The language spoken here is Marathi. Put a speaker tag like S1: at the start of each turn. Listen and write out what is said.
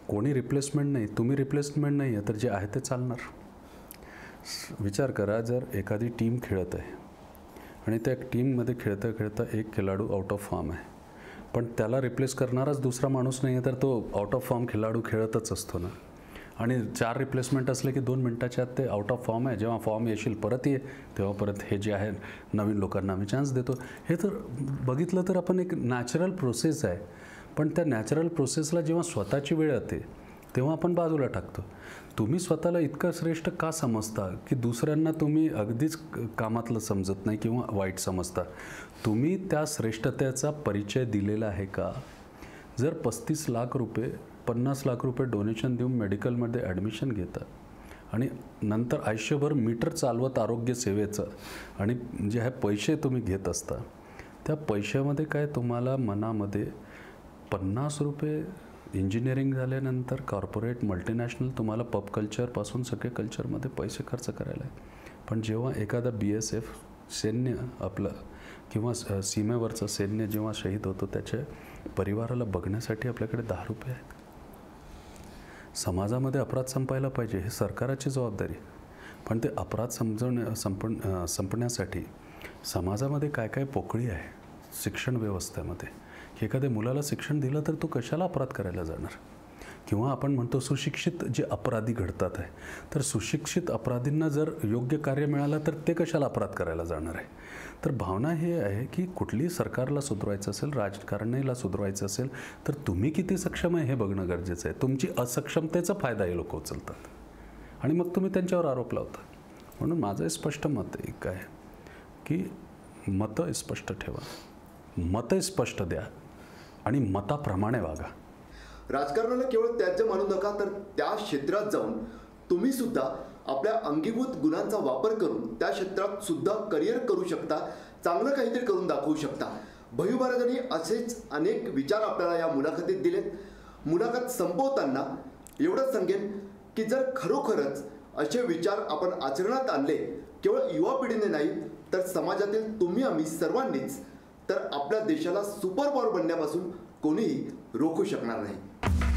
S1: कोणी रिप्लेसमेंट नाही, तुम्ही रिप्लेसमेंट नाही आहे, तर जे आहे ते चालणार. विचार करा, जर एखादी टीम खेळत आहे आणि त्या टीममध्ये खेळता खेळता एक खेळाडू आउट ऑफ फॉर्म आहे, पण त्याला रिप्लेस करणाराच दुसरा माणूस नाही आहे, तर तो आउट ऑफ फॉर्म खेळाडू खेळतच असतो ना. आणि 4 रिप्लेसमेंट असले की 2 मिनिटाच्या आत ते आउट ऑफ फॉर्म आहे. जेव्हा फॉर्म येशील परत ये, तेव्हा परत हे जे आहे नवीन लोकांना आम्ही चान्स देतो. हे तर बघितलं तर आपण एक नॅचरल प्रोसेस आहे. पण त्या नॅचरल प्रोसेसला जेव्हा स्वतःची वेळ येते तेव्हा आपण बाजूला टाकतो. तुम्ही स्वतःला इतकं श्रेष्ठ का समजता की दुसऱ्यांना तुम्ही अगदीच कामातलं समजत नाही किंवा वाईट समजता? तुम्ही त्या श्रेष्ठतेचा परिचय दिलेला आहे का? जर 35 लाख रुपये 50 लाख रुपये डोनेशन देऊन मेडिकलमध्ये ॲडमिशन घेता आणि नंतर आयुष्यभर मीटर चालवत आरोग्य सेवेचं आणि जे आहे पैसे तुम्ही घेत असता, त्या पैशामध्ये काय तुम्हाला मनामध्ये 50 रुपये इंजिनिअरिंग झाल्यानंतर कॉर्पोरेट मल्टीनॅशनल तुम्हाला पब कल्चरपासून सगळे कल्चरमध्ये पैसे खर्च करायला आहे. पण जेव्हा एखादा BSF सैन्य आपलं किंवा सीमेवरचं सैन्य जेव्हा शहीद होतो, त्याच्या परिवाराला बघण्यासाठी आपल्याकडे 10 रुपये आहेत. समाजामध्ये अपराध संपायला पाहिजे, हे सरकाराची जबाबदारी. पण ते अपराध संपण्यासाठी समाजामध्ये काय काय पोकळी आहे शिक्षण व्यवस्थेमध्ये, की एखाद्या मुलाला शिक्षण दिलं तर तो कशाला अपराध करायला जाणार? किंवा आपण म्हणतो सुशिक्षित जे अपराधी घडतात आहे, तर सुशिक्षित अपराधींना जर योग्य कार्य मिळालं तर ते कशाला अपराध करायला जाणार आहे? तर भावना हे आहे की कुठलीही सरकारला सुधारायचं असेल, राजकारणाला सुधारायचं असेल, तर तुम्ही किती सक्षम आहे हे बघणं गरजेचं आहे. तुमची असक्षमतेचा फायदा हे लोक उचलतात आणि मग तुम्ही त्यांच्यावर आरोप लावता. म्हणून माझं स्पष्ट मत आहे काय की मतं स्पष्ट ठेवा, मतं स्पष्ट द्या आणि मताप्रमाणे वागा.
S2: राजकारणाला केवळ त्याचं मानू नका, तर त्या क्षेत्रात जाऊन तुम्ही सुद्धा आपल्या अंगीभूत गुणांचा वापर करून त्या क्षेत्रात सुद्धा करिअर करू शकता, चांगलं काहीतरी करून दाखवू शकता. भैयू महाराजांनी असेच अनेक विचार आपल्याला या मुलाखतीत दिलेत. मुलाखत संपवताना एवढंच सांगेन की जर खरोखरच असे विचार आपण आचरणात आणले, केवळ युवा पिढीने नाही तर समाजातील तुम्ही आम्ही सर्वांनीच, तर आपल्या देशाला सुपर पॉवर बनण्यापासून कोणीही रोखू शकणार नाही.